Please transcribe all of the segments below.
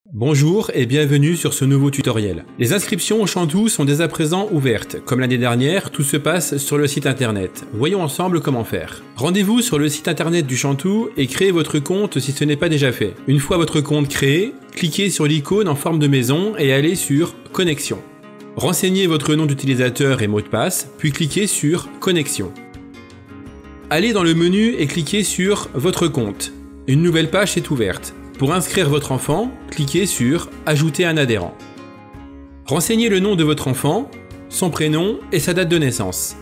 Bonjour et bienvenue sur ce nouveau tutoriel. Les inscriptions au Chantou sont dès à présent ouvertes. Comme l'année dernière, tout se passe sur le site internet. Voyons ensemble comment faire. Rendez-vous sur le site internet du Chantou et créez votre compte si ce n'est pas déjà fait. Une fois votre compte créé, cliquez sur l'icône en forme de maison et allez sur Connexion. Renseignez votre nom d'utilisateur et mot de passe, puis cliquez sur Connexion. Allez dans le menu et cliquez sur Votre compte. Une nouvelle page est ouverte. Pour inscrire votre enfant, cliquez sur Ajouter un adhérent. Renseignez le nom de votre enfant, son prénom et sa date de naissance.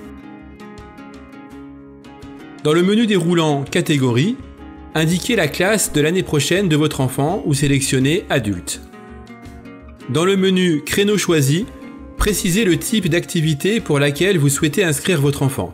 Dans le menu déroulant Catégorie, indiquez la classe de l'année prochaine de votre enfant ou sélectionnez Adulte. Dans le menu Créneau choisi, précisez le type d'activité pour laquelle vous souhaitez inscrire votre enfant.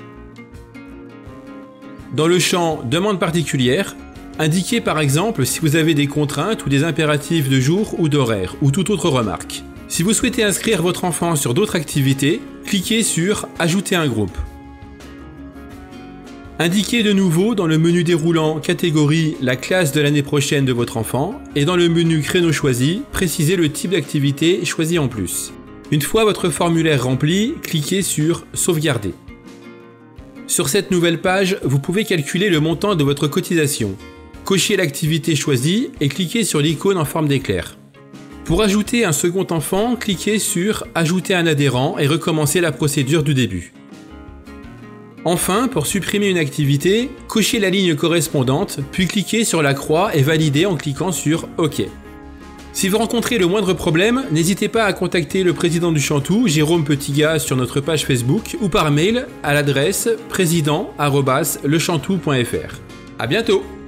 Dans le champ Demande particulière, indiquez par exemple si vous avez des contraintes ou des impératifs de jour ou d'horaire ou toute autre remarque. Si vous souhaitez inscrire votre enfant sur d'autres activités, cliquez sur Ajouter un groupe. Indiquez de nouveau dans le menu déroulant Catégorie la classe de l'année prochaine de votre enfant et dans le menu Créneau choisi, précisez le type d'activité choisi en plus. Une fois votre formulaire rempli, cliquez sur Sauvegarder. Sur cette nouvelle page, vous pouvez calculer le montant de votre cotisation. Cochez l'activité choisie et cliquez sur l'icône en forme d'éclair. Pour ajouter un second enfant, cliquez sur Ajouter un adhérent et recommencez la procédure du début. Enfin, pour supprimer une activité, cochez la ligne correspondante, puis cliquez sur la croix et validez en cliquant sur OK. Si vous rencontrez le moindre problème, n'hésitez pas à contacter le président du Chantou, Jérôme Petitgas, sur notre page Facebook ou par mail à l'adresse président@lechantou.fr. À bientôt!